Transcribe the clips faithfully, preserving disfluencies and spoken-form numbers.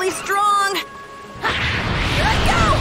really strong. Here I go!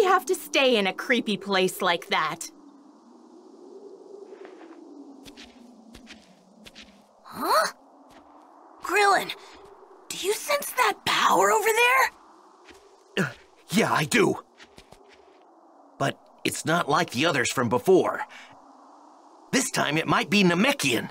have to stay in a creepy place like that? Huh? Krillin, do you sense that power over there? Uh, yeah, I do. But it's not like the others from before. This time it might be Namekian.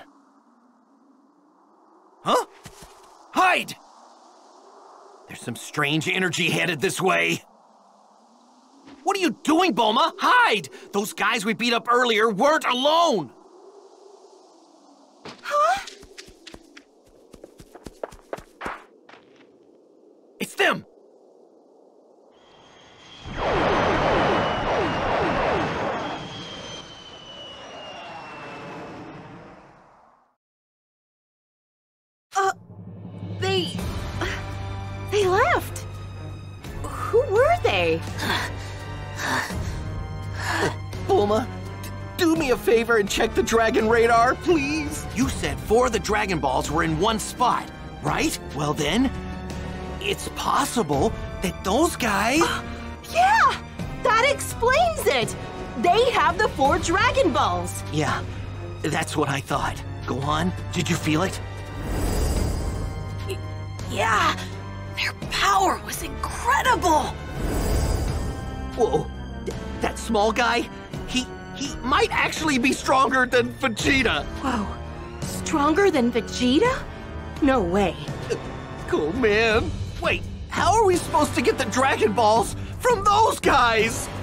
Huh? Hide! There's some strange energy headed this way. What are you doing, Bulma? Hide! Those guys we beat up earlier weren't alone! Huh? It's them! Uh, they... They left. Who were they? Bulma, do me a favor and check the dragon radar, please. You said four of the Dragon Balls were in one spot, right? Well then, it's possible that those guys... Yeah! That explains it! They have the four Dragon Balls! Yeah, that's what I thought. Gohan, did you feel it? Y- yeah! Their power was incredible! Whoa, th that small guy, he, he might actually be stronger than Vegeta. Whoa, stronger than Vegeta? No way. Cool, man. Wait, how are we supposed to get the Dragon Balls from those guys?